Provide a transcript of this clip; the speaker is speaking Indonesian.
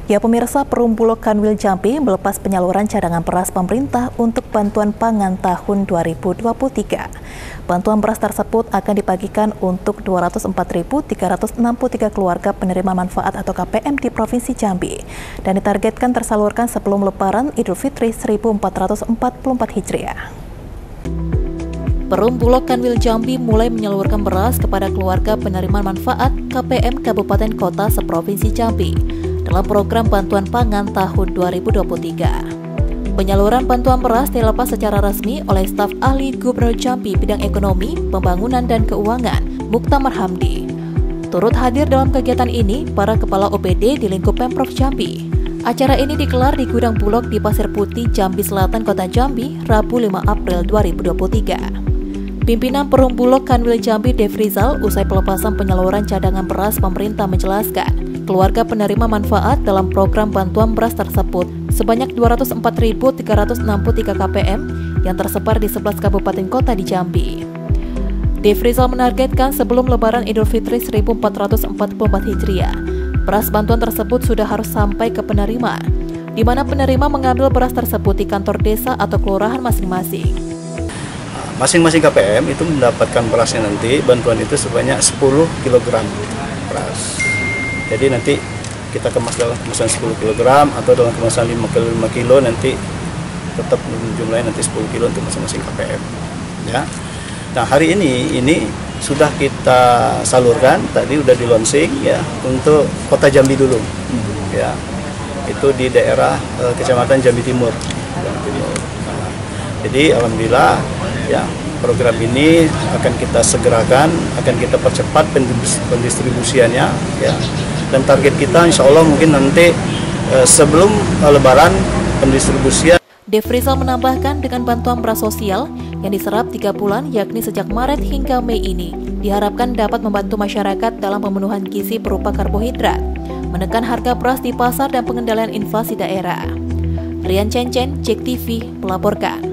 Ya pemirsa, Perum Bulog Kanwil Jambi melepas penyaluran cadangan beras pemerintah untuk bantuan pangan tahun 2023. Bantuan beras tersebut akan dibagikan untuk 204.363 keluarga penerima manfaat atau KPM di Provinsi Jambi dan ditargetkan tersalurkan sebelum Lebaran Idul Fitri 1444 Hijriah. Perum Bulog Kanwil Jambi mulai menyalurkan beras kepada keluarga penerima manfaat KPM Kabupaten Kota seprovinsi Jambi dalam program bantuan pangan tahun 2023. Penyaluran bantuan beras dilepas secara resmi oleh staf ahli Gubernur Jambi bidang ekonomi, pembangunan, dan keuangan, Muktamar Hamdi. Turut hadir dalam kegiatan ini para kepala OPD di lingkup Pemprov Jambi. Acara ini digelar di Gudang Bulog di Pasir Putih, Jambi Selatan, Kota Jambi, Rabu 5 April 2023. Pimpinan Perum Bulog Kanwil Jambi Devrizal usai pelepasan penyaluran cadangan beras pemerintah menjelaskan, keluarga penerima manfaat dalam program bantuan beras tersebut sebanyak 204.363 KPM yang tersebar di 11 kabupaten kota di Jambi. Devrizal menargetkan sebelum Lebaran Idul Fitri 1444 Hijriah, beras bantuan tersebut sudah harus sampai ke penerima, di mana penerima mengambil beras tersebut di kantor desa atau kelurahan masing-masing. Masing-masing KPM itu mendapatkan berasnya nanti, bantuan itu sebanyak 10 kg beras. Jadi nanti kita kemas dalam kemasan 10 kg atau dalam kemasan 5 kilo nanti tetap jumlahnya nanti 10 kilo untuk masing-masing KPM. Ya. Nah hari ini sudah kita salurkan, tadi udah di launching ya untuk Kota Jambi dulu. Ya. Itu di daerah Kecamatan Jambi Timur. Nah, jadi alhamdulillah ya program ini akan kita segerakan, akan kita percepat pendistribusiannya ya. Dan target kita insya Allah mungkin nanti sebelum Lebaran pendistribusian. Devrizal menambahkan dengan bantuan beras sosial yang diserap 3 bulan yakni sejak Maret hingga Mei ini diharapkan dapat membantu masyarakat dalam pemenuhan gizi berupa karbohidrat, menekan harga beras di pasar dan pengendalian inflasi daerah. Rian Cencen, JEK TV melaporkan.